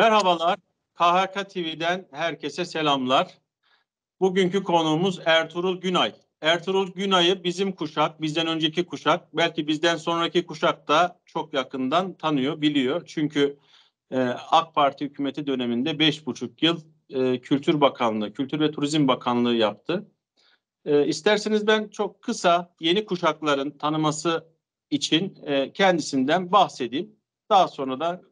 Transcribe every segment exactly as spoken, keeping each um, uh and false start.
Merhabalar, K H K T V'den herkese selamlar. Bugünkü konuğumuz Ertuğrul Günay. Ertuğrul Günay'ı bizim kuşak, bizden önceki kuşak, belki bizden sonraki kuşak da çok yakından tanıyor, biliyor. Çünkü e, AK Parti hükümeti döneminde beş buçuk yıl e, Kültür Bakanlığı, Kültür ve Turizm Bakanlığı yaptı. E, isterseniz ben çok kısa yeni kuşakların tanıması için e, kendisinden bahsedeyim. Daha sonra da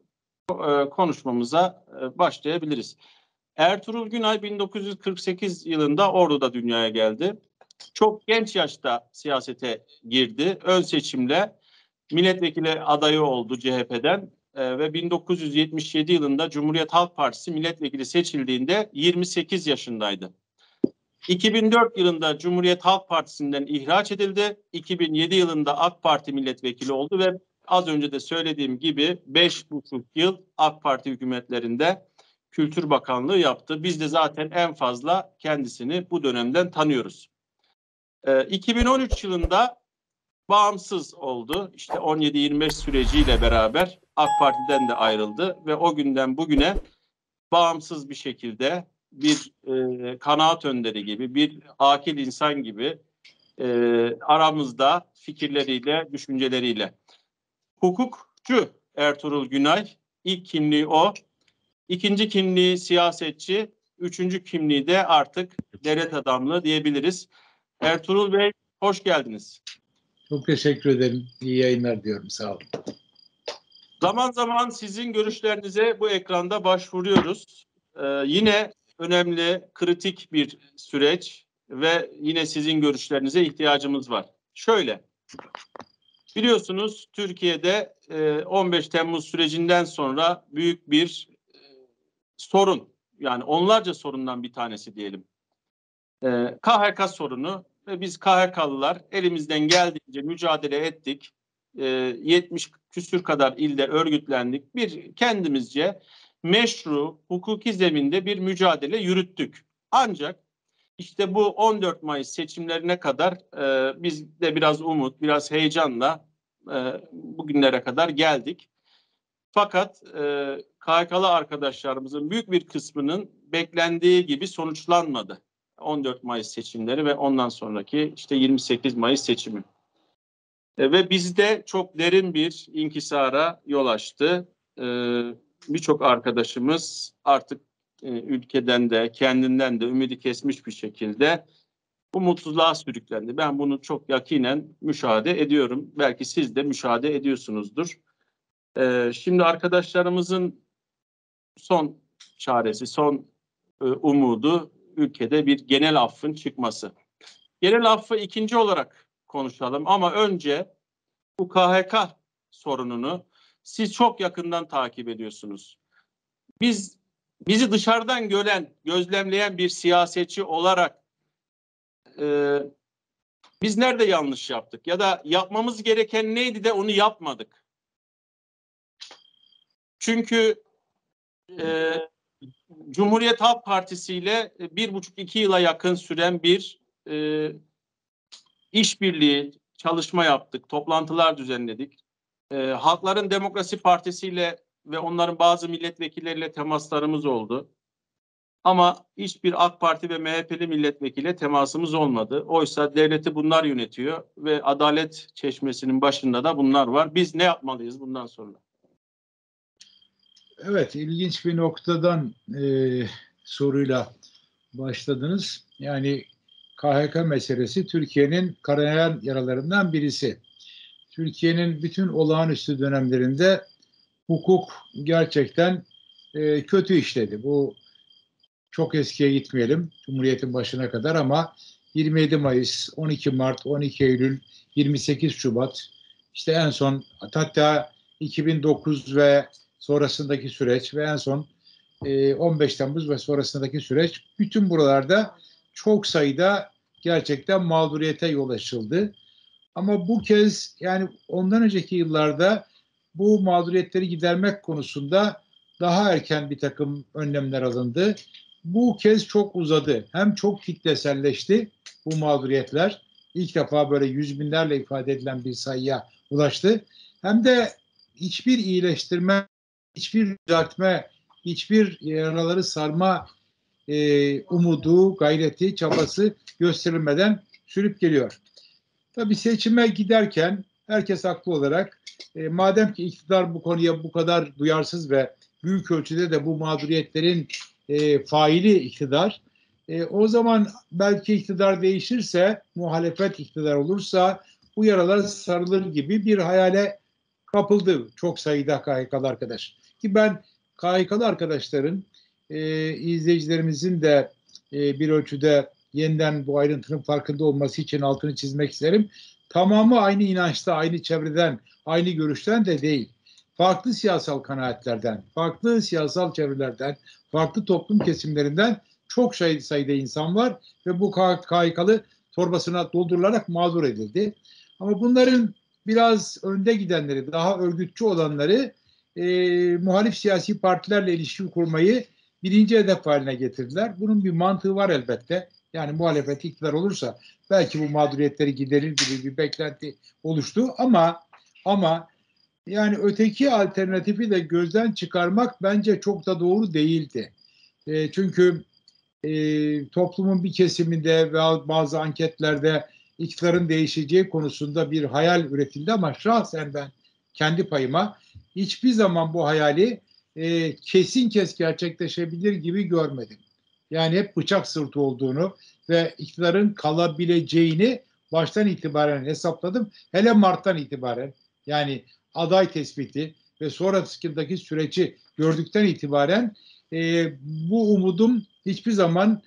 konuşmamıza başlayabiliriz. Ertuğrul Günay bin dokuz yüz kırk sekiz yılında Ordu'da dünyaya geldi. Çok genç yaşta siyasete girdi. Ön seçimle milletvekili adayı oldu C H P'den ve bin dokuz yüz yetmiş yedi yılında Cumhuriyet Halk Partisi milletvekili seçildiğinde yirmi sekiz yaşındaydı. iki bin dört yılında Cumhuriyet Halk Partisi'nden ihraç edildi. iki bin yedi yılında AK Parti milletvekili oldu ve az önce de söylediğim gibi beş buçuk yıl AK Parti hükümetlerinde Kültür Bakanlığı yaptı. Biz de zaten en fazla kendisini bu dönemden tanıyoruz. Ee, iki bin on üç yılında bağımsız oldu. İşte on yedi yirmi beş süreciyle beraber AK Parti'den de ayrıldı ve o günden bugüne bağımsız bir şekilde bir e, kanaat önderi gibi, bir akil insan gibi e, aramızda fikirleriyle, düşünceleriyle. Hukukçu Ertuğrul Günay, ilk kimliği o. İkinci kimliği siyasetçi, üçüncü kimliği de artık devlet adamlığı diyebiliriz. Ertuğrul Bey, hoş geldiniz. Çok teşekkür ederim. İyi yayınlar diyorum. Sağ olun. Zaman zaman sizin görüşlerinize bu ekranda başvuruyoruz. Ee, yine önemli, kritik bir süreç ve yine sizin görüşlerinize ihtiyacımız var. Şöyle, biliyorsunuz Türkiye'de on beş Temmuz sürecinden sonra büyük bir sorun, yani onlarca sorundan bir tanesi diyelim. K H K sorunu ve biz K H K'lılar elimizden geldiğince mücadele ettik. yetmiş küsür kadar ilde örgütlendik. Bir kendimizce meşru, hukuki zeminde bir mücadele yürüttük. Ancak işte bu on dört Mayıs seçimlerine kadar e, biz de biraz umut, biraz heyecanla e, bugünlere kadar geldik. Fakat e, K H K'lı arkadaşlarımızın büyük bir kısmının beklendiği gibi sonuçlanmadı. on dört Mayıs seçimleri ve ondan sonraki işte yirmi sekiz Mayıs seçimi. E, ve bizde çok derin bir inkisara yol açtı. E, Birçok arkadaşımız artık e, ülkeden de kendinden de ümidi kesmiş bir şekilde bu mutsuzluğa sürüklendi. Ben bunu çok yakinen müşahede ediyorum. Belki siz de müşahede ediyorsunuzdur. E, şimdi arkadaşlarımızın son çaresi, son e, umudu ülkede bir genel affın çıkması. Genel affı ikinci olarak konuşalım ama önce bu K H K sorununu siz çok yakından takip ediyorsunuz. Biz bizi dışarıdan gören, gözlemleyen bir siyasetçi olarak e, biz nerede yanlış yaptık ya da yapmamız gereken neydi de onu yapmadık? Çünkü e, Cumhuriyet Halk Partisi ile bir buçuk iki yıla yakın süren bir e, işbirliği çalışma yaptık, toplantılar düzenledik. E, Halkların Demokrasi Partisi ile ve onların bazı milletvekilleriyle temaslarımız oldu. Ama hiçbir AK Parti ve M H P'li milletvekiliyle temasımız olmadı. Oysa devleti bunlar yönetiyor ve adalet çeşmesinin başında da bunlar var. Biz ne yapmalıyız bundan sonra? Evet, ilginç bir noktadan e, soruyla başladınız. Yani K H K meselesi Türkiye'nin kanayan yaralarından birisi. Türkiye'nin bütün olağanüstü dönemlerinde hukuk gerçekten e, kötü işledi. Bu çok eskiye gitmeyelim, Cumhuriyet'in başına kadar ama yirmi yedi Mayıs, on iki Mart, on iki Eylül, yirmi sekiz Şubat, işte en son hatta iki bin dokuz ve sonrasındaki süreç ve en son on beş Temmuz ve sonrasındaki süreç, bütün buralarda çok sayıda gerçekten mağduriyete yol açıldı. Ama bu kez, yani ondan önceki yıllarda bu mağduriyetleri gidermek konusunda daha erken bir takım önlemler alındı. Bu kez çok uzadı. Hem çok kitleselleşti bu mağduriyetler. İlk defa böyle yüz binlerle ifade edilen bir sayıya ulaştı. Hem de hiçbir iyileştirme, hiçbir düzeltme hiçbir yaraları sarma e, umudu, gayreti, çabası gösterilmeden sürüp geliyor. Tabii seçime giderken herkes haklı olarak e, madem ki iktidar bu konuya bu kadar duyarsız ve büyük ölçüde de bu mağduriyetlerin e, faili iktidar, e, o zaman belki iktidar değişirse, muhalefet iktidar olursa bu yaralar sarılır gibi bir hayale kapıldı çok sayıda K H K'lı arkadaş. Ki ben K H K'lı arkadaşların, e, izleyicilerimizin de e, bir ölçüde yeniden bu ayrıntının farkında olması için altını çizmek isterim. Tamamı aynı inançta, aynı çevreden, aynı görüşten de değil. Farklı siyasal kanaatlerden, farklı siyasal çevrelerden, farklı toplum kesimlerinden çok sayıda insan var ve bu K H K'lı torbasına doldurularak mağdur edildi. Ama bunların biraz önde gidenleri, daha örgütçü olanları e, muhalif siyasi partilerle ilişki kurmayı birinci hedef haline getirdiler. Bunun bir mantığı var elbette. Yani muhalefet iktidar olursa belki bu mağduriyetleri giderir gibi bir beklenti oluştu ama ama yani öteki alternatifi de gözden çıkarmak bence çok da doğru değildi. E, çünkü e, toplumun bir kesiminde ve bazı anketlerde iktidarın değişeceği konusunda bir hayal üretildi ama şahsen ben kendi payıma hiçbir zaman bu hayali e, kesin kes gerçekleşebilir gibi görmedim. Yani hep bıçak sırtı olduğunu ve iktidarın kalabileceğini baştan itibaren hesapladım. Hele Mart'tan itibaren yani aday tespiti ve sonrasındaki süreci gördükten itibaren e, bu umudum hiçbir zaman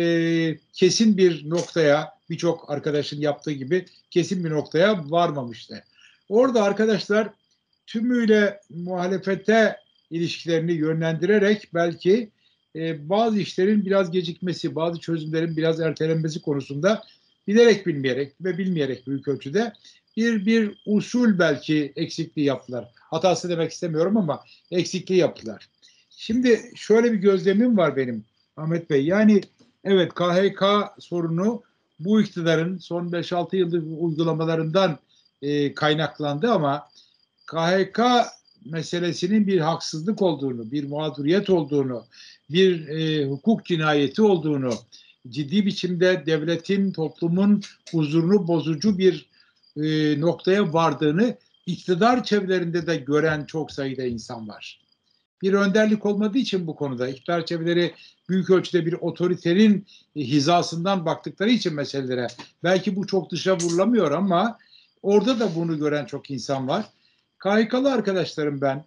e, kesin bir noktaya, birçok arkadaşın yaptığı gibi kesin bir noktaya varmamıştı. Orada arkadaşlar tümüyle muhalefete ilişkilerini yönlendirerek belki e, bazı işlerin biraz gecikmesi, bazı çözümlerin biraz ertelenmesi konusunda bilerek bilmeyerek ve bilmeyerek büyük ölçüde bir bir usul belki eksikliği yaptılar. Hatası demek istemiyorum ama eksikliği yaptılar. Şimdi şöyle bir gözlemim var benim Ahmet Bey. Yani evet K H K sorunu bu iktidarın son beş altı yıllık uygulamalarından e, kaynaklandı ama K H K meselesinin bir haksızlık olduğunu, bir mağduriyet olduğunu, bir e, hukuk cinayeti olduğunu, ciddi biçimde devletin, toplumun huzurunu bozucu bir e, noktaya vardığını iktidar çevrelerinde de gören çok sayıda insan var. Bir önderlik olmadığı için bu konuda iktidar çevreleri büyük ölçüde bir otoriterin hizasından baktıkları için meselelere belki bu çok dışa vurulamıyor ama orada da bunu gören çok insan var. K H K'lı arkadaşlarım ben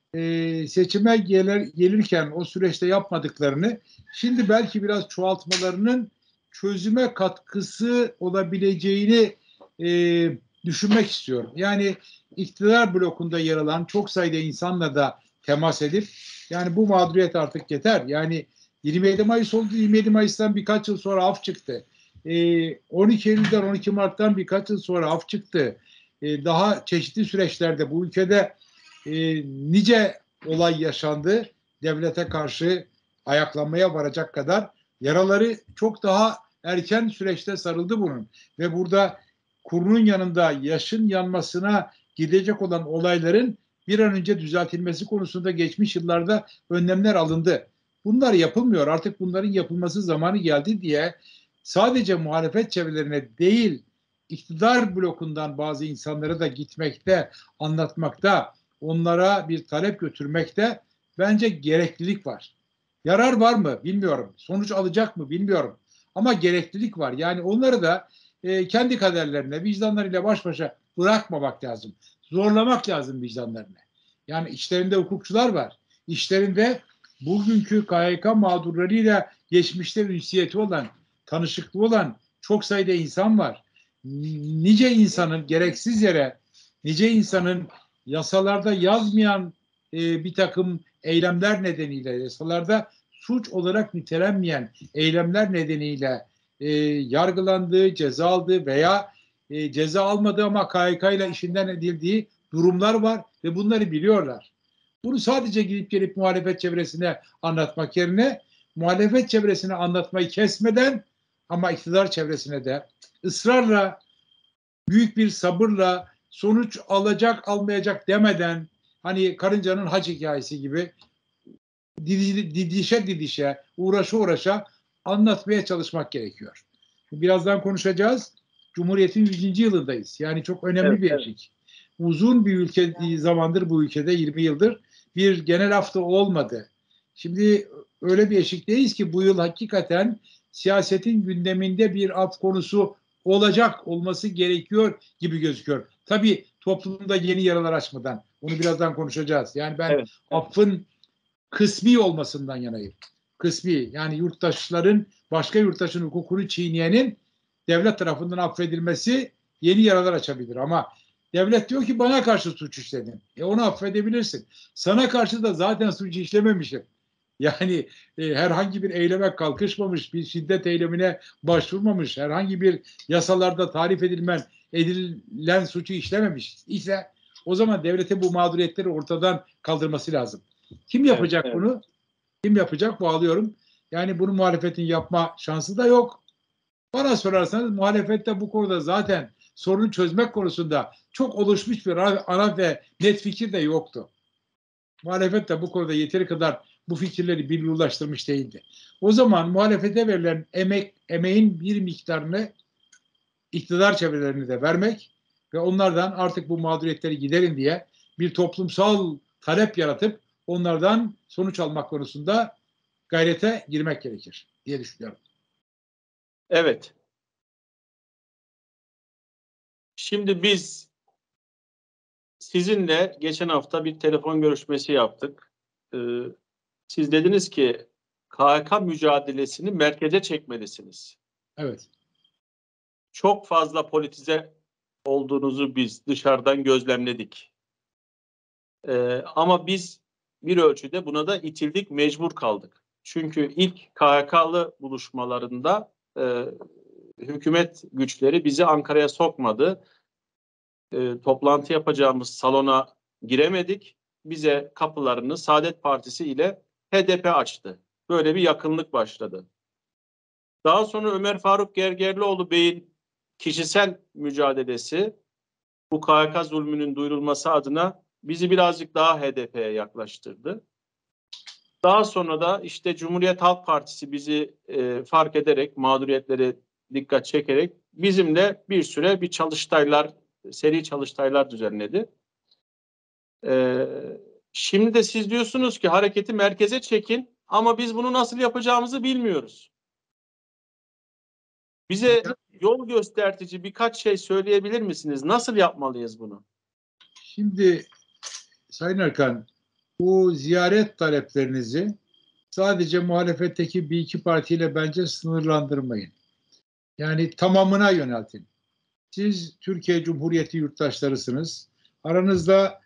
e, seçime gelir, gelirken o süreçte yapmadıklarını şimdi belki biraz çoğaltmalarının çözüme katkısı olabileceğini e, düşünmek istiyorum. Yani iktidar blokunda yer alan çok sayıda insanla da temas edip yani bu mağduriyet artık yeter. Yani yirmi yedi Mayıs oldu. yirmi yedi Mayıs'tan birkaç yıl sonra af çıktı. E, on iki Eylül'den on iki Mart'tan birkaç yıl sonra af çıktı. E, daha çeşitli süreçlerde bu ülkede e, nice olay yaşandı. Devlete karşı ayaklanmaya varacak kadar yaraları çok daha erken süreçte sarıldı bunun. Ve burada kurunun yanında yaşın yanmasına gidecek olan olayların bir an önce düzeltilmesi konusunda geçmiş yıllarda önlemler alındı. Bunlar yapılmıyor. Artık bunların yapılması zamanı geldi diye sadece muhalefet çevrelerine değil, iktidar blokundan bazı insanları da gitmekte, anlatmakta, onlara bir talep götürmekte bence gereklilik var. Yarar var mı bilmiyorum. Sonuç alacak mı bilmiyorum. Ama gereklilik var. Yani onları da e, kendi kaderlerine, vicdanlarıyla baş başa bırakmamak lazım. Zorlamak lazım vicdanlarını. Yani içlerinde hukukçular var. İçlerinde bugünkü K H K mağdurlarıyla geçmişte ünsiyeti olan, tanışıklığı olan çok sayıda insan var. Nice insanın gereksiz yere, nice insanın yasalarda yazmayan e, bir takım eylemler nedeniyle, yasalarda suç olarak nitelenmeyen eylemler nedeniyle e, yargılandığı, ceza aldığı veya e, ceza almadığı ama K H K ile işinden edildiği durumlar var ve bunları biliyorlar. Bunu sadece gidip gelip muhalefet çevresine anlatmak yerine muhalefet çevresine anlatmayı kesmeden ama iktidar çevresine de ısrarla, büyük bir sabırla sonuç alacak almayacak demeden hani karıncanın hac hikayesi gibi didişe didişe, uğraşa uğraşa anlatmaya çalışmak gerekiyor. Birazdan konuşacağız. Cumhuriyet'in yüzüncü yılındayız. Yani çok önemli Evet, bir evet. eşik. Uzun bir ülke zamandır bu ülkede yirmi yıldır bir genel hafta olmadı. Şimdi öyle bir eşikteyiz ki bu yıl hakikaten siyasetin gündeminde bir af konusu olacak, olması gerekiyor gibi gözüküyor. Tabii toplumda yeni yaralar açmadan. Onu birazdan konuşacağız. Yani ben Evet, evet. affın kısmi olmasından yanayım. Kısmi, yani yurttaşların başka yurttaşın hukukunu çiğneyenin devlet tarafından affedilmesi yeni yaralar açabilir. Ama devlet diyor ki bana karşı suç işledin. E onu affedebilirsin. Sana karşı da zaten suç işlememişim. Yani e, herhangi bir eyleme kalkışmamış, bir şiddet eylemine başvurmamış, herhangi bir yasalarda tarif edilmen, edilen suçu işlememiş ise o zaman devletin bu mağduriyetleri ortadan kaldırması lazım. Kim Evet, yapacak evet. bunu? Kim yapacak? Bağlıyorum. Yani bunu muhalefetin yapma şansı da yok. Bana sorarsanız muhalefette bu konuda zaten sorunu çözmek konusunda çok oluşmuş bir ana ve net fikir de yoktu. Muhalefet de bu konuda yeteri kadar bu fikirleri birliğulaştırmış değildi. O zaman muhalefete verilen emek, emeğin bir miktarını iktidar çevrelerine de vermek ve onlardan artık bu mağduriyetleri giderin diye bir toplumsal talep yaratıp onlardan sonuç almak konusunda gayrete girmek gerekir diye düşünüyorum. Evet. Şimdi biz sizinle geçen hafta bir telefon görüşmesi yaptık. Ee, siz dediniz ki K H K mücadelesini merkeze çekmelisiniz. Evet. Çok fazla politize olduğunuzu biz dışarıdan gözlemledik. Ee, ama biz bir ölçüde buna da itildik, mecbur kaldık. Çünkü ilk K H K'lı buluşmalarında e, hükümet güçleri bizi Ankara'ya sokmadı. E, toplantı yapacağımız salona giremedik. Bize kapılarını Saadet Partisi ile H D P açtı. Böyle bir yakınlık başladı. Daha sonra Ömer Faruk Gergerlioğlu Bey'in kişisel mücadelesi bu K H K zulmünün duyurulması adına bizi birazcık daha H D P'ye yaklaştırdı. Daha sonra da işte Cumhuriyet Halk Partisi bizi e, fark ederek, mağduriyetleri dikkat çekerek bizimle bir süre bir çalıştaylar, seri çalıştaylar düzenledi. Ee, şimdi de siz diyorsunuz ki hareketi merkeze çekin ama biz bunu nasıl yapacağımızı bilmiyoruz. Bize yol göstertici birkaç şey söyleyebilir misiniz? Nasıl yapmalıyız bunu? Şimdi Sayın Erkan, bu ziyaret taleplerinizi sadece muhalefetteki bir iki partiyle bence sınırlandırmayın. Yani tamamına yöneltin. Siz Türkiye Cumhuriyeti yurttaşlarısınız. Aranızda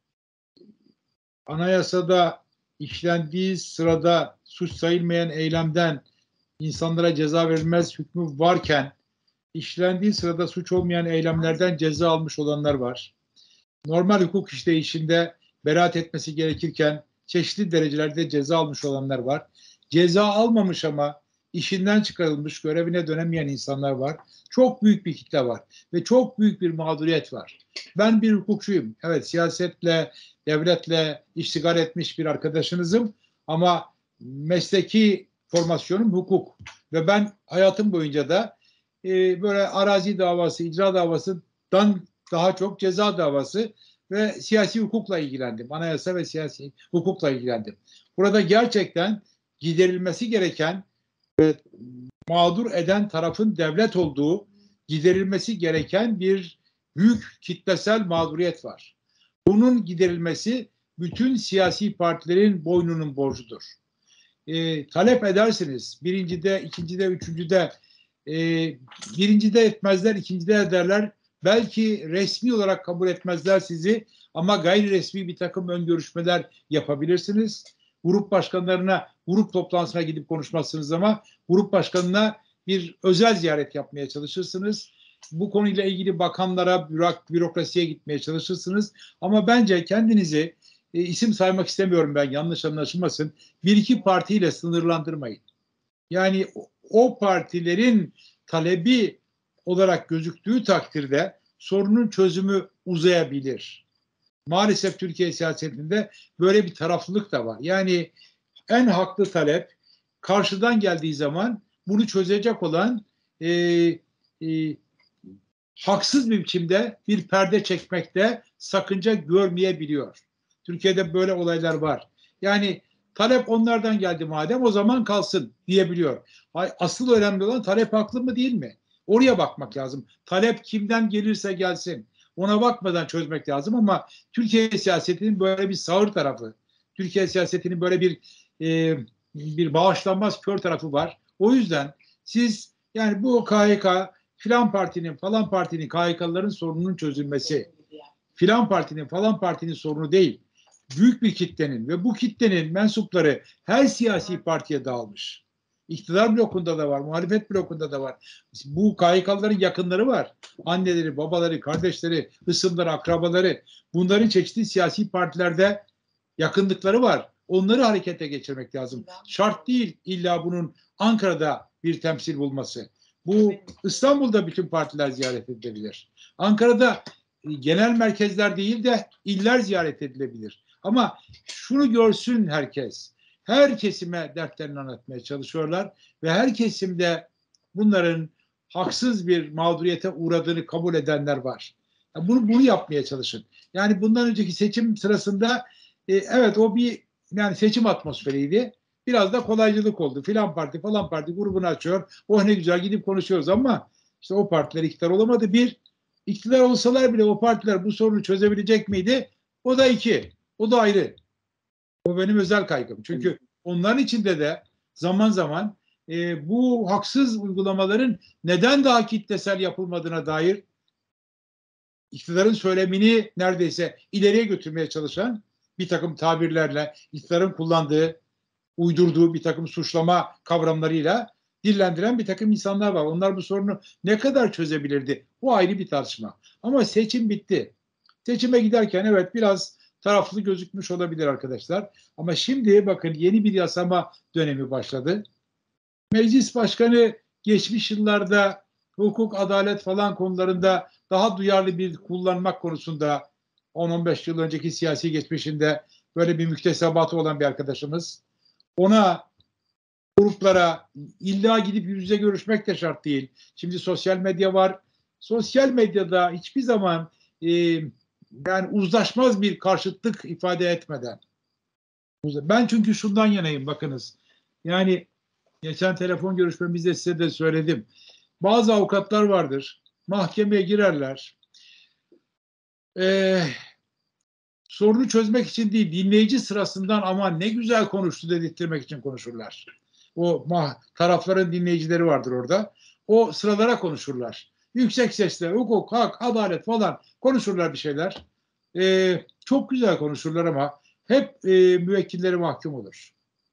anayasada işlendiği sırada suç sayılmayan eylemden insanlara ceza verilmez hükmü varken işlendiği sırada suç olmayan eylemlerden ceza almış olanlar var. Normal hukuk işleyişinde beraat etmesi gerekirken çeşitli derecelerde ceza almış olanlar var. Ceza almamış ama işinden çıkarılmış, görevine dönemeyen insanlar var. Çok büyük bir kitle var ve çok büyük bir mağduriyet var. Ben bir hukukçuyum. Evet, siyasetle, devletle iştigal etmiş bir arkadaşınızım ama mesleki formasyonum hukuk ve ben hayatım boyunca da e, böyle arazi davası, icra davasından daha çok ceza davası ve siyasi hukukla ilgilendim. Anayasa ve siyasi hukukla ilgilendim. Burada gerçekten giderilmesi gereken ve mağdur eden tarafın devlet olduğu, giderilmesi gereken bir büyük kitlesel mağduriyet var. Bunun giderilmesi bütün siyasi partilerin boynunun borcudur. E, talep edersiniz. Birincide, ikincide, üçüncüde e, birincide etmezler, ikincide ederler. Belki resmi olarak kabul etmezler sizi ama gayri resmi bir takım ön görüşmeler yapabilirsiniz. Grup başkanlarına, grup toplantısına gidip konuşmazsınız ama grup başkanına bir özel ziyaret yapmaya çalışırsınız. Bu konuyla ilgili bakanlara, bürok, bürokrasiye gitmeye çalışırsınız. Ama bence kendinizi e, isim saymak istemiyorum ben, yanlış anlaşılmasın. Bir iki partiyle sınırlandırmayın. Yani o, o partilerin talebi olarak gözüktüğü takdirde sorunun çözümü uzayabilir. Maalesef Türkiye siyasetinde böyle bir taraflılık da var. Yani en haklı talep karşıdan geldiği zaman bunu çözecek olan e, e, haksız bir biçimde bir perde çekmekte sakınca görmeyebiliyor. Türkiye'de böyle olaylar var. Yani talep onlardan geldi madem o zaman kalsın diyebiliyor. Asıl önemli olan talep haklı mı değil mi? Oraya bakmak lazım. Talep kimden gelirse gelsin. Ona bakmadan çözmek lazım ama Türkiye siyasetinin böyle bir sağır tarafı, Türkiye siyasetinin böyle bir e, bir bağışlanmaz kör tarafı var. O yüzden siz yani bu K H K filan partinin falan partinin K H K'lıların sorununun çözülmesi, filan partinin falan partinin sorunu değil. Büyük bir kitlenin ve bu kitlenin mensupları her siyasi partiye dağılmış. İktidar blokunda da var, muhalefet blokunda da var. Bu K H K'lıların yakınları var. Anneleri, babaları, kardeşleri, hısımları, akrabaları. Bunların çeşitli siyasi partilerde yakınlıkları var. Onları harekete geçirmek lazım. Şart değil illa bunun Ankara'da bir temsil bulması. Bu İstanbul'da bütün partiler ziyaret edilebilir. Ankara'da genel merkezler değil de iller ziyaret edilebilir. Ama şunu görsün herkes. Her kesime dertlerini anlatmaya çalışıyorlar ve her kesimde bunların haksız bir mağduriyete uğradığını kabul edenler var. Yani bunu, bunu yapmaya çalışın. Yani bundan önceki seçim sırasında e, evet o bir yani seçim atmosferiydi. Biraz da kolaycılık oldu. Filan parti falan parti grubunu açıyor. Oh ne güzel gidip konuşuyoruz ama işte o partiler iktidar olamadı. Bir, iktidar olsalar bile o partiler bu sorunu çözebilecek miydi? O da iki. O da ayrı. O benim özel kaygım. Çünkü onların içinde de zaman zaman e, bu haksız uygulamaların neden daha kitlesel yapılmadığına dair iktidarın söylemini neredeyse ileriye götürmeye çalışan bir takım tabirlerle iktidarın kullandığı, uydurduğu bir takım suçlama kavramlarıyla dillendiren bir takım insanlar var. Onlar bu sorunu ne kadar çözebilirdi? Bu ayrı bir tartışma. Ama seçim bitti. Seçime giderken evet biraz taraflı gözükmüş olabilir arkadaşlar. Ama şimdi bakın yeni bir yasama dönemi başladı. Meclis başkanı geçmiş yıllarda hukuk, adalet falan konularında daha duyarlı bir kullanmak konusunda on on beş yıl önceki siyasi geçmişinde böyle bir müktesebatı olan bir arkadaşımız. Ona gruplara illa gidip yüz yüze görüşmek de şart değil. Şimdi sosyal medya var. Sosyal medyada hiçbir zaman e, yani uzlaşmaz bir karşıtlık ifade etmeden. Ben çünkü şundan yanayım bakınız. Yani geçen telefon görüşmemizde size de söyledim. Bazı avukatlar vardır. Mahkemeye girerler. Ee, sorunu çözmek için değil, dinleyici sırasından aman ne güzel konuştu dedirtmek için konuşurlar. O tarafların dinleyicileri vardır orada. O sıralara konuşurlar. Yüksek sesle hukuk, hak, adalet falan konuşurlar bir şeyler. Ee, çok güzel konuşurlar ama hep e, müvekkilleri mahkum olur.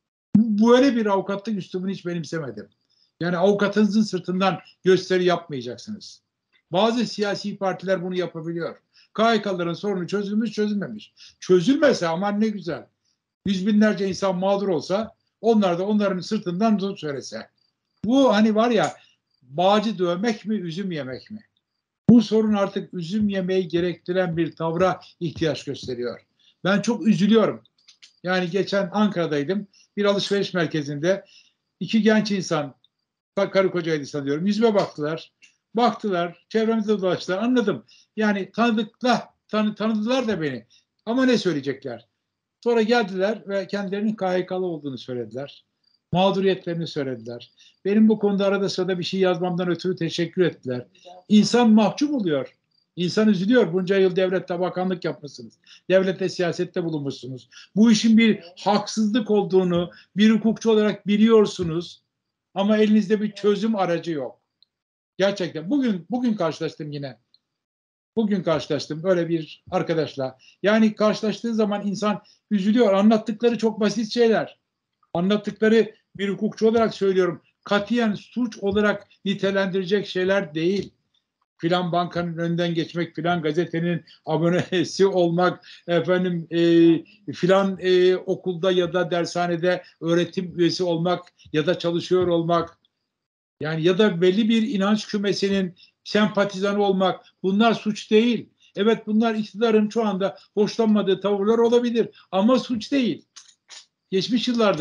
Böyle bir avukatlık üslubunu hiç benimsemedim. Yani avukatınızın sırtından gösteri yapmayacaksınız. Bazı siyasi partiler bunu yapabiliyor. K H K'ların sorunu çözülmüş çözülmemiş. Çözülmese aman ne güzel. Yüz binlerce insan mağdur olsa onlar da onların sırtından tut söylese. Bu hani var ya bağcı dövmek mi üzüm yemek mi? Bu sorun artık üzüm yemeyi gerektiren bir tavra ihtiyaç gösteriyor. Ben çok üzülüyorum. Yani geçen Ankara'daydım. Bir alışveriş merkezinde iki genç insan, karı kocaydı sanıyorum, yüzüme baktılar. Baktılar, çevremizde dolaştılar. Anladım. Yani tanıdıklar, tanı, tanıdılar da beni. Ama ne söyleyecekler? Sonra geldiler ve kendilerinin K H K'lı olduğunu söylediler. Mağduriyetlerini söylediler. Benim bu konuda arada sırada bir şey yazmamdan ötürü teşekkür ettiler. İnsan mahcup oluyor. İnsan üzülüyor. Bunca yıl devlette bakanlık yapmışsınız. Devlette siyasette bulunmuşsunuz. Bu işin bir haksızlık olduğunu bir hukukçu olarak biliyorsunuz. Ama elinizde bir çözüm aracı yok. Gerçekten. Bugün bugün karşılaştım yine. Bugün karşılaştım öyle bir arkadaşla. Yani karşılaştığı zaman insan üzülüyor. Anlattıkları çok basit şeyler. Anlattıkları bir hukukçu olarak söylüyorum. Katiyen suç olarak nitelendirecek şeyler değil. Filan bankanın önünden geçmek, filan gazetenin abonesi olmak, efendim e, filan e, okulda ya da dershanede öğretim üyesi olmak ya da çalışıyor olmak, yani ya da belli bir inanç kümesinin sempatizanı olmak, bunlar suç değil. Evet bunlar iktidarın şu anda hoşlanmadığı tavırlar olabilir ama suç değil. Geçmiş yıllarda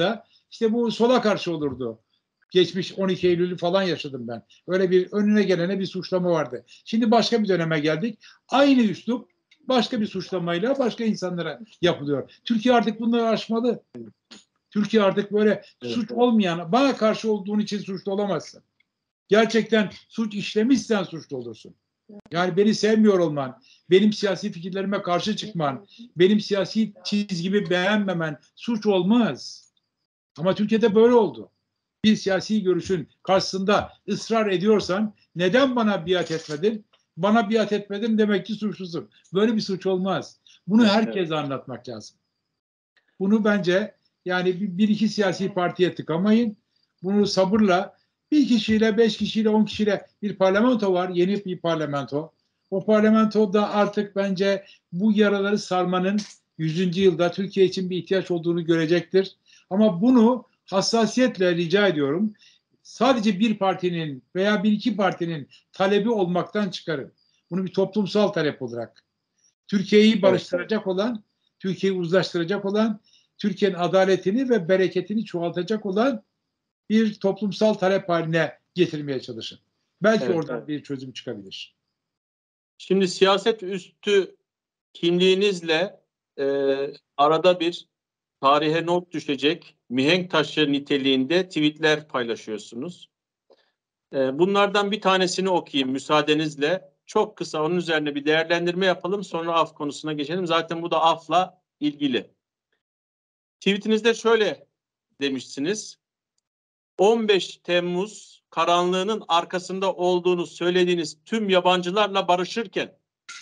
işte bu sola karşı olurdu. Geçmiş on iki Eylül'ü falan yaşadım ben. Öyle bir önüne gelene bir suçlama vardı. Şimdi başka bir döneme geldik. Aynı üslup başka bir suçlamayla başka insanlara yapılıyor. Türkiye artık bunları aşmalı. Türkiye artık böyle evet, suç olmayan, bana karşı olduğun için suçlu olamazsın. Gerçekten suç işlemişsen suçlu olursun. Yani beni sevmiyor olman, benim siyasi fikirlerime karşı çıkman, benim siyasi çizgimi beğenmemen suç olmaz. Ama Türkiye'de böyle oldu. Bir siyasi görüşün karşısında ısrar ediyorsan neden bana biat etmedin? Bana biat etmedin demek ki suçlusun. Böyle bir suç olmaz. Bunu herkese anlatmak lazım. Bunu bence yani bir, bir iki siyasi partiye tıkamayın. Bunu sabırla bir kişiyle, beş kişiyle, on kişiyle bir parlamento var. Yeni bir parlamento. O parlamentoda artık bence bu yaraları sarmanın yüzüncü yılda Türkiye için bir ihtiyaç olduğunu görecektir. Ama bunu hassasiyetle rica ediyorum. Sadece bir partinin veya bir iki partinin talebi olmaktan çıkarın. Bunu bir toplumsal talep olarak. Türkiye'yi barıştıracak olan, Türkiye'yi uzlaştıracak olan, Türkiye'nin adaletini ve bereketini çoğaltacak olan bir toplumsal talep haline getirmeye çalışın. Belki evet, oradan evet. bir çözüm çıkabilir. Şimdi siyaset üstü kimliğinizle e, arada bir tarihe not düşecek mihenk taşı niteliğinde tweetler paylaşıyorsunuz. E, bunlardan bir tanesini okuyayım müsaadenizle. Çok kısa onun üzerine bir değerlendirme yapalım. Sonra af konusuna geçelim. Zaten bu da afla ilgili. Tweetinizde şöyle demişsiniz. on beş Temmuz karanlığının arkasında olduğunu söylediğiniz tüm yabancılarla barışırken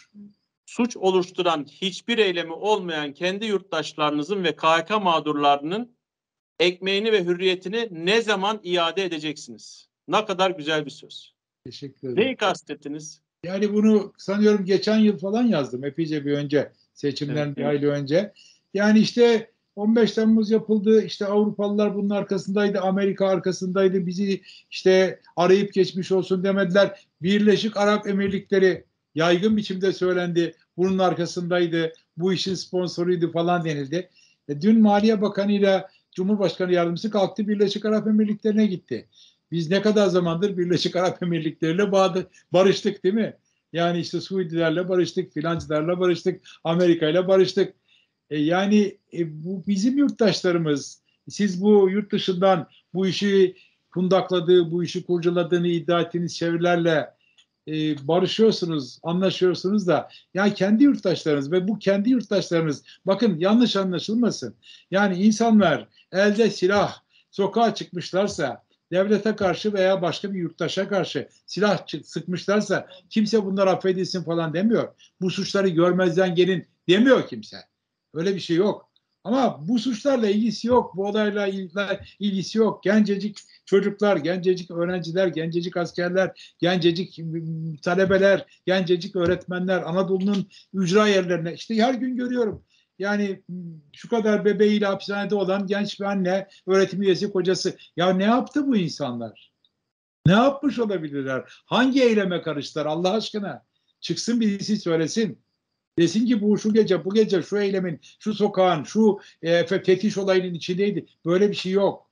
suç oluşturan hiçbir eylemi olmayan kendi yurttaşlarınızın ve K H K mağdurlarının ekmeğini ve hürriyetini ne zaman iade edeceksiniz? Ne kadar güzel bir söz. Teşekkür ederim. Neyi kastettiniz? Yani bunu sanıyorum geçen yıl falan yazdım. Epeyce bir önce. Seçimden evet, bir evet. aylı önce. Yani işte on beş Temmuz yapıldı. İşte Avrupalılar bunun arkasındaydı. Amerika arkasındaydı. Bizi işte arayıp geçmiş olsun demediler. Birleşik Arap Emirlikleri yaygın biçimde söylendi. Bunun arkasındaydı. Bu işin sponsoruydu falan denildi. E, dün Maliye Bakanı ile Cumhurbaşkanı Yardımcısı kalktı Birleşik Arap Emirlikleri'ne gitti. Biz ne kadar zamandır Birleşik Arap Emirlikleri'yle barıştık değil mi? Yani işte Suudilerle barıştık, filancılarla barıştık, Amerika'yla barıştık. E yani e, bu bizim yurttaşlarımız. Siz bu yurt dışından bu işi kundakladığı, bu işi kurcaladığını iddia ettiğiniz çevrelerle e, barışıyorsunuz, anlaşıyorsunuz da yani kendi yurttaşlarınız ve bu kendi yurttaşlarınız bakın yanlış anlaşılmasın. Yani insanlar elde silah sokağa çıkmışlarsa devlete karşı veya başka bir yurttaşa karşı silah sıkmışlarsa kimse bunlar affedilsin falan demiyor. Bu suçları görmezden gelin demiyor kimse. Öyle bir şey yok. Ama bu suçlarla ilgisi yok. Bu olayla ilgisi yok. Gencecik çocuklar, gencecik öğrenciler, gencecik askerler, gencecik talebeler, gencecik öğretmenler Anadolu'nun ücra yerlerine işte her gün görüyorum. Yani şu kadar bebeğiyle hapishanede olan genç bir anne, öğretim üyesi kocası. Ya ne yaptı bu insanlar? Ne yapmış olabilirler? Hangi eyleme karıştılar Allah aşkına? Çıksın birisi söylesin. Desin ki bu şu gece, bu gece şu eylemin, şu sokağın, şu e, fetiş olayının içindeydi. Böyle bir şey yok.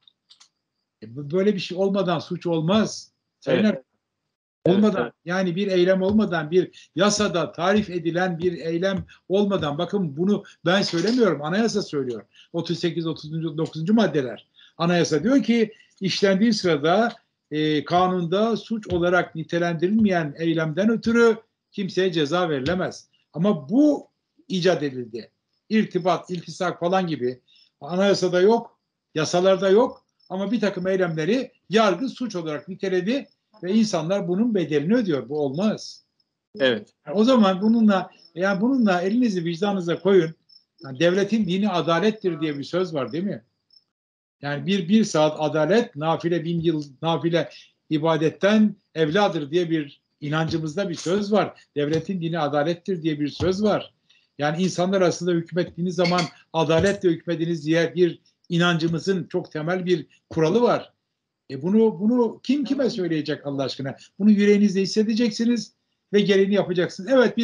E, böyle bir şey olmadan suç olmaz. Evet. Olmadan evet, evet. Yani bir eylem olmadan bir yasada tarif edilen bir eylem olmadan bakın bunu ben söylemiyorum anayasa söylüyor. otuz sekiz otuz dokuz maddeler. Anayasa diyor ki işlendiği sırada e, kanunda suç olarak nitelendirilmeyen eylemden ötürü kimseye ceza verilemez. Ama bu icat edildi. İrtibat, iltisak falan gibi anayasada yok, yasalarda yok ama bir takım eylemleri yargı suç olarak niteledi. Ve insanlar bunun bedelini ödüyor. Bu olmaz. Evet. O zaman bununla yani bununla elinizi vicdanınıza koyun. Yani devletin dini adalettir diye bir söz var değil mi? Yani bir bir saat adalet nafile bin yıl nafile ibadetten evladır diye bir inancımızda bir söz var. Devletin dini adalettir diye bir söz var. Yani insanlar arasında hükmettiğiniz zaman adaletle hükmediniz diye bir inancımızın çok temel bir kuralı var. E bunu bunu kim kime söyleyecek Allah aşkına? Bunu yüreğinizde hissedeceksiniz ve gereğini yapacaksınız. Evet bir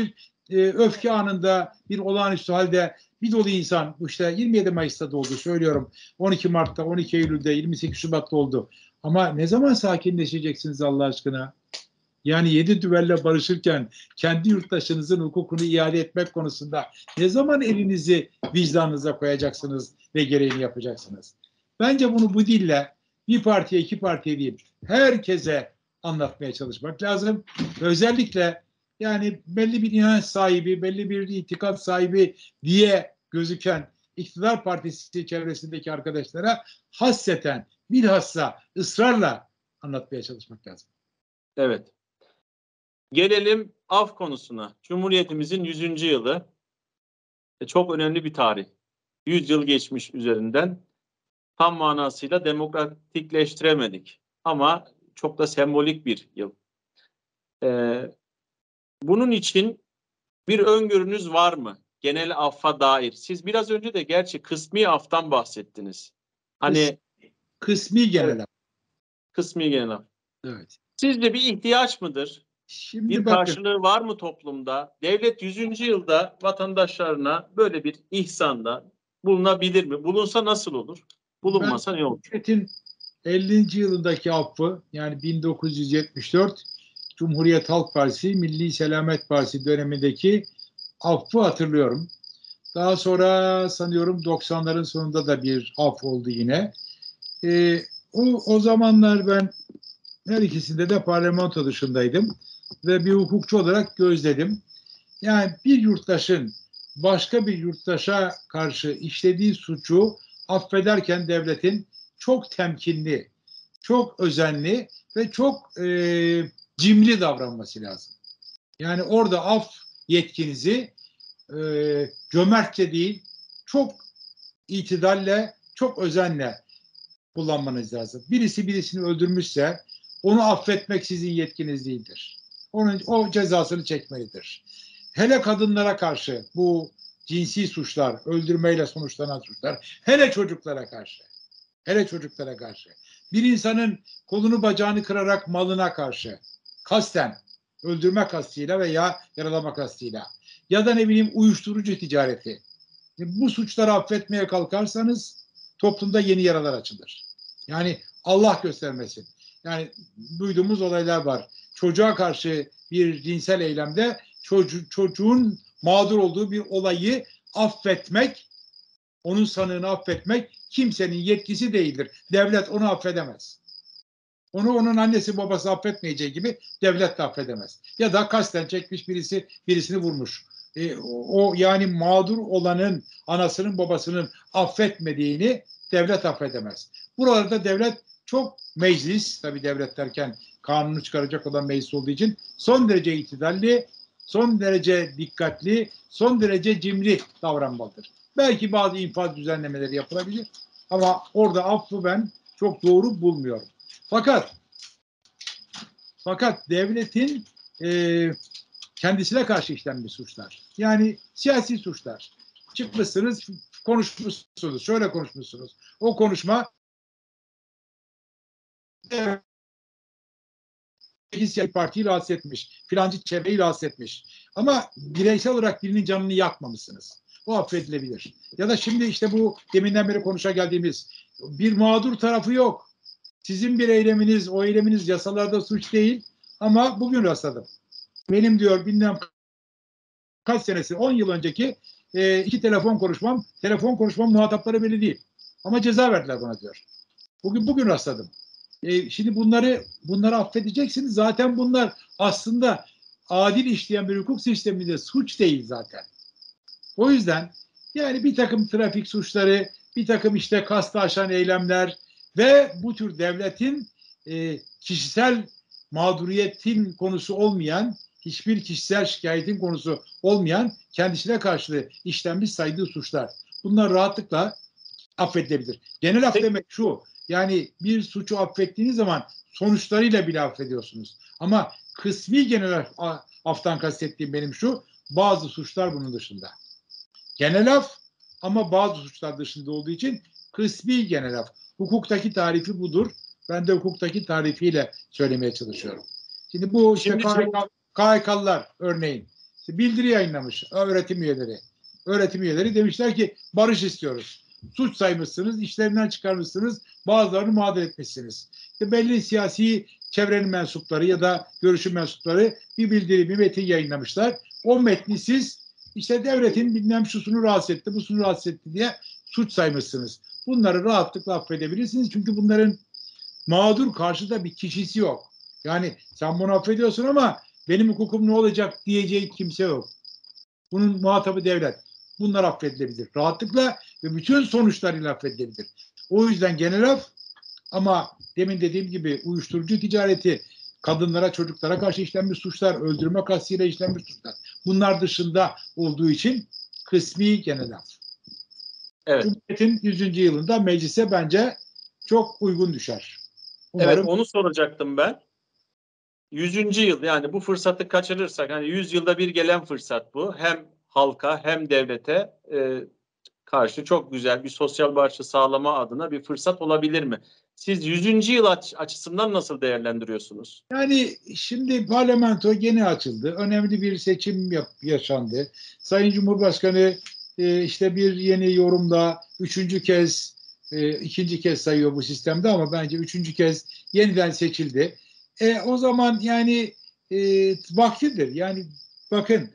e, öfke anında, bir olağanüstü halde bir dolu insan, bu işte yirmi yedi Mayıs'ta da oldu söylüyorum, on iki Mart'ta, on iki Eylül'de, yirmi sekiz Şubat'ta oldu. Ama ne zaman sakinleşeceksiniz Allah aşkına? Yani yedi düvelle barışırken kendi yurttaşınızın hukukunu iade etmek konusunda ne zaman elinizi vicdanınıza koyacaksınız ve gereğini yapacaksınız? Bence bunu bu dille bir partiye, iki partiye değil, herkese anlatmaya çalışmak lazım. Özellikle yani belli bir inanç sahibi, belli bir itikat sahibi diye gözüken iktidar partisi çevresindeki arkadaşlara hasseten, bilhassa ısrarla anlatmaya çalışmak lazım. Evet. Gelelim af konusuna. Cumhuriyetimizin yüzüncü yılı. E, çok önemli bir tarih. yüz yıl geçmiş üzerinden. Tam manasıyla demokratikleştiremedik. Ama çok da sembolik bir yıl. Ee, bunun için bir öngörünüz var mı? Genel affa dair. Siz biraz önce de gerçi kısmi aftan bahsettiniz. Hani kısmi genel evet, af. Kısmi genel af. Evet. Sizce bir ihtiyaç mıdır? Şimdi Bir bakın, karşılığı var mı toplumda? Devlet yüzüncü yılda vatandaşlarına böyle bir ihsanda bulunabilir mi? Bulunsa nasıl olur? Bulunmasa ben ne olur? Cumhuriyet'in ellinci yılındaki affı, yani bin dokuz yüz yetmiş dört Cumhuriyet Halk Partisi, Milli Selamet Partisi dönemindeki affı hatırlıyorum. Daha sonra sanıyorum doksanların sonunda da bir af oldu yine. Ee, o, o zamanlar ben her ikisinde de parlamento dışındaydım ve bir hukukçu olarak gözledim. Yani bir yurttaşın başka bir yurttaşa karşı işlediği suçu affederken devletin çok temkinli, çok özenli ve çok e, cimri davranması lazım. Yani orada af yetkinizi e, cömertçe değil, çok itidalle, çok özenle kullanmanız lazım. Birisi birisini öldürmüşse onu affetmek sizin yetkiniz değildir. Onun o cezasını çekmelidir. Hele kadınlara karşı bu cinsi suçlar, öldürmeyle sonuçlanan suçlar, hele çocuklara karşı, hele çocuklara karşı, bir insanın kolunu bacağını kırarak malına karşı, kasten, öldürme kastıyla veya yaralama kastıyla, ya da ne bileyim uyuşturucu ticareti, bu suçları affetmeye kalkarsanız toplumda yeni yaralar açılır. Yani Allah göstermesin. Yani duyduğumuz olaylar var. Çocuğa karşı bir cinsel eylemde çocuğu, çocuğun mağdur olduğu bir olayı affetmek, onun sanığını affetmek kimsenin yetkisi değildir. Devlet onu affedemez. Onu onun annesi babası affetmeyeceği gibi devlet de affedemez. Ya da kasten çekmiş birisi birisini vurmuş. E, o yani mağdur olanın anasının babasının affetmediğini devlet affedemez. Buralarda devlet çok, meclis, tabii devlet derken kanunu çıkaracak olan meclis olduğu için son derece itidalli, son derece dikkatli, son derece cimri davranmalıdır. Belki bazı infaz düzenlemeleri yapılabilir ama orada affı ben çok doğru bulmuyorum. Fakat fakat devletin e, kendisine karşı işlenmiş suçlar. Yani siyasi suçlar. Çıkmışsınız, konuşmuşsunuz, şöyle konuşmuşsunuz. O konuşma siyasi partiyi rahatsız etmiş, filancı çevreyi rahatsız etmiş. Ama bireysel olarak birinin canını yakmamışsınız. O affedilebilir. Ya da şimdi işte bu deminden beri konuşa geldiğimiz bir mağdur tarafı yok. Sizin bir eyleminiz, o eyleminiz yasalarda suç değil ama bugün rastladım. Benim diyor bilmem kaç senesi, on yıl önceki e, iki telefon konuşmam, telefon konuşmam muhatapları belli değil. Ama ceza verdiler bana diyor. Bugün bugün rastladım. E, şimdi bunları bunları affedeceksiniz. Zaten bunlar aslında adil işleyen bir hukuk sisteminde suç değil zaten. O yüzden yani bir takım trafik suçları, bir takım işte kastı aşan eylemler ve bu tür devletin e, kişisel mağduriyetin konusu olmayan, hiçbir kişisel şikayetin konusu olmayan, kendisine karşı işlenmiş saydığı suçlar. Bunlar rahatlıkla affedilebilir. Genel af demek şu, yani bir suçu affettiğiniz zaman sonuçlarıyla bile affediyorsunuz. Ama kısmi genel af, aftan kastettiğim benim şu, bazı suçlar bunun dışında. Genel af ama bazı suçlar dışında olduğu için kısmi genel af. Hukuktaki tarifi budur. Ben de hukuktaki tarifiyle söylemeye çalışıyorum. Şimdi bu işte Şimdi K H K'lılar örneğin İşte bildiri yayınlamış öğretim üyeleri. Öğretim üyeleri demişler ki barış istiyoruz. Suç saymışsınız, işlerinden çıkarmışsınız, bazılarını mağdur etmişsiniz. İşte belli siyasi çevrenin mensupları ya da görüşün mensupları bir bildiri, bir metin yayınlamışlar. O metni siz işte devletin bilmem şusunu rahatsız etti, busunu rahatsız etti diye suç saymışsınız. Bunları rahatlıkla affedebilirsiniz. Çünkü bunların mağdur karşıda bir kişisi yok. Yani sen bunu affediyorsun ama benim hukukum ne olacak diyeceği kimse yok. Bunun muhatabı devlet. Bunlar affedilebilir. Rahatlıkla ve bütün sonuçlarıyla affedilebilir. O yüzden genel af, ama demin dediğim gibi uyuşturucu ticareti, kadınlara, çocuklara karşı işlenmiş suçlar, öldürme kastıyla işlenmiş suçlar. Bunlar dışında olduğu için kısmi genel af. Evet. Cumhuriyet'in yüzüncü yılında meclise bence çok uygun düşer. Umarım. Evet, onu soracaktım ben. yüzüncü yıl, yani bu fırsatı kaçırırsak, hani yüz yılda bir gelen fırsat bu. Hem halka hem devlete e, karşı çok güzel bir sosyal barışı sağlama adına bir fırsat olabilir mi? Siz yüzüncü yıl aç, açısından nasıl değerlendiriyorsunuz? Yani şimdi parlamento yeni açıldı. Önemli bir seçim yap, yaşandı. Sayın Cumhurbaşkanı e, işte bir yeni yorumla üçüncü kez, e, ikinci kez sayıyor bu sistemde ama bence üçüncü kez yeniden seçildi. E, o zaman yani e, vaktidir. Yani bakın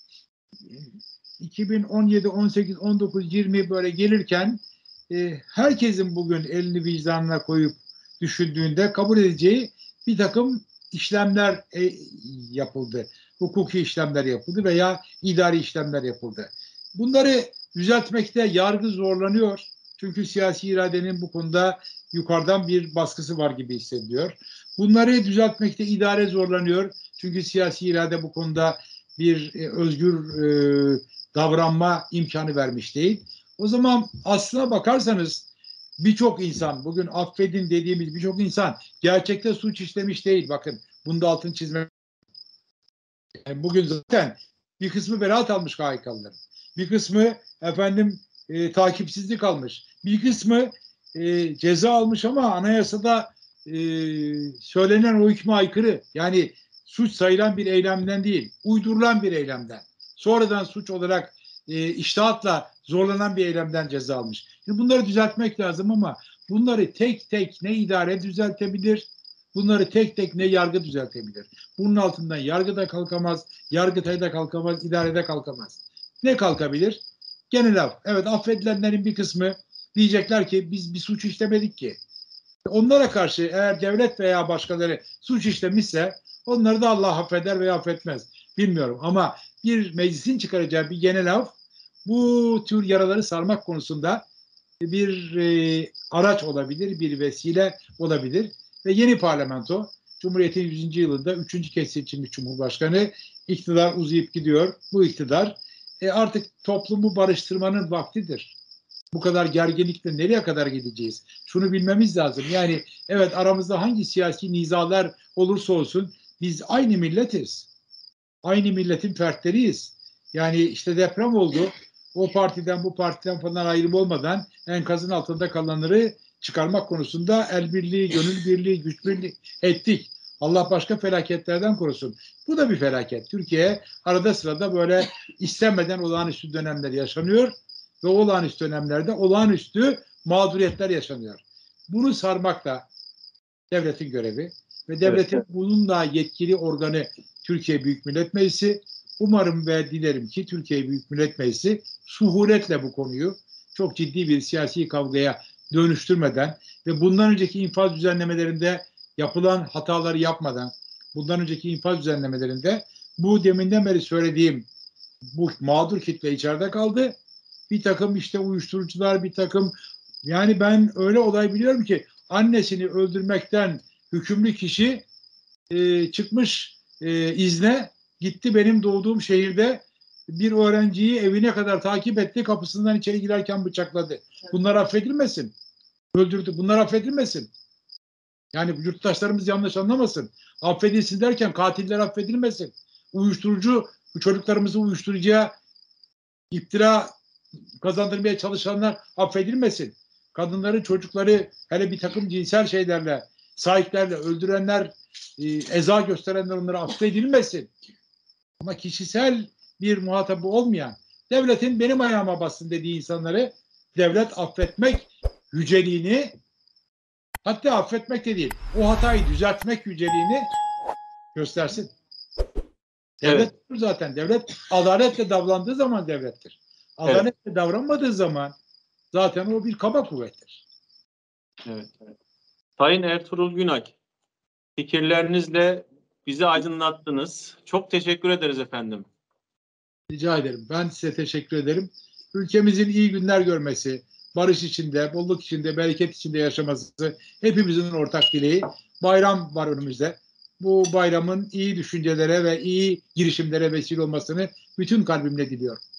iki bin on yedi, on sekiz, on dokuz, yirmi böyle gelirken e, herkesin bugün elini vicdanına koyup düşündüğünde kabul edeceği bir takım işlemler e, yapıldı. Hukuki işlemler yapıldı veya idari işlemler yapıldı. Bunları düzeltmekte yargı zorlanıyor. Çünkü siyasi iradenin bu konuda yukarıdan bir baskısı var gibi hissediliyor. Bunları düzeltmekte idare zorlanıyor. Çünkü siyasi irade bu konuda bir e, özgür e, davranma imkanı vermiş değil. O zaman aslına bakarsanız birçok insan, bugün affedin dediğimiz birçok insan gerçekte suç işlemiş değil. Bakın bunda altını çizmek. Yani bugün zaten bir kısmı beraat almış K H K'lıların. Bir kısmı efendim e, takipsizlik almış. Bir kısmı e, ceza almış ama anayasada e, söylenen o hükme aykırı. Yani suç sayılan bir eylemden değil, uydurulan bir eylemden. Sonradan suç olarak e, iştahatla zorlanan bir eylemden ceza almış. Şimdi bunları düzeltmek lazım ama bunları tek tek ne idare düzeltebilir, bunları tek tek ne yargı düzeltebilir. Bunun altından yargı da kalkamaz, Yargıtay da kalkamaz, idare de kalkamaz. Ne kalkabilir? Genel af. Evet, affedilenlerin bir kısmı diyecekler ki biz bir suç işlemedik ki. Onlara karşı eğer devlet veya başkaları suç işlemişse onları da Allah affeder veya affetmez. Bilmiyorum ama bir meclisin çıkaracağı bir genel af bu tür yaraları sarmak konusunda bir e, araç olabilir, bir vesile olabilir. Ve yeni parlamento, Cumhuriyet'in yüzüncü yılında üçüncü kez seçilmiş Cumhurbaşkanı, iktidar uzayıp gidiyor. Bu iktidar e, artık toplumu barıştırmanın vaktidir. Bu kadar gerginlikle nereye kadar gideceğiz? Şunu bilmemiz lazım. Yani evet, aramızda hangi siyasi nizalar olursa olsun biz aynı milletiz. Aynı milletin fertleriyiz. Yani işte deprem oldu. O partiden bu partiden falan ayrım olmadan enkazın altında kalanları çıkarmak konusunda el birliği, gönül birliği, güç birliği ettik. Allah başka felaketlerden korusun. Bu da bir felaket. Türkiye arada sırada böyle istenmeden olağanüstü dönemler yaşanıyor ve olağanüstü dönemlerde olağanüstü mağduriyetler yaşanıyor. Bunu sarmak da devletin görevi ve devletin evet, bununla yetkili organı Türkiye Büyük Millet Meclisi. Umarım ve dilerim ki Türkiye Büyük Millet Meclisi suhuletle bu konuyu çok ciddi bir siyasi kavgaya dönüştürmeden ve bundan önceki infaz düzenlemelerinde yapılan hataları yapmadan, bundan önceki infaz düzenlemelerinde bu deminden beri söylediğim bu mağdur kitle içeride kaldı. Bir takım işte uyuşturucular, bir takım, yani ben öyle olay biliyorum ki annesini öldürmekten hükümlü kişi e, çıkmış e, izne, gitti benim doğduğum şehirde bir öğrenciyi evine kadar takip etti, kapısından içeri girerken bıçakladı. Bunlar affedilmesin. Öldürdü. Bunlar affedilmesin. Yani yurttaşlarımız yanlış anlamasın. Affedilsin derken katiller affedilmesin. Uyuşturucu, çocuklarımızı uyuşturucuya iftira kazandırmaya çalışanlar affedilmesin. Kadınları, çocukları hele bir takım cinsel şeylerle, sahiplerle öldürenler, e, eza gösterenler onlara affedilmesin. Ama kişisel bir muhatabı olmayan, devletin benim ayağıma bassın dediği insanları devlet affetmek yüceliğini, hatta affetmek de değil, o hatayı düzeltmek yüceliğini göstersin. Devlet Evet. zaten. Devlet adaletle davrandığı zaman devlettir. Adaletle evet. davranmadığı zaman zaten o bir kaba kuvvettir. Evet, evet. Sayın Ertuğrul Günay, fikirlerinizle bizi aydınlattınız. Çok teşekkür ederiz efendim. Rica ederim. Ben size teşekkür ederim. Ülkemizin iyi günler görmesi, barış içinde, bolluk içinde, bereket içinde yaşaması hepimizin ortak dileği. Bayram var önümüzde. Bu bayramın iyi düşüncelere ve iyi girişimlere vesile olmasını bütün kalbimle diliyorum.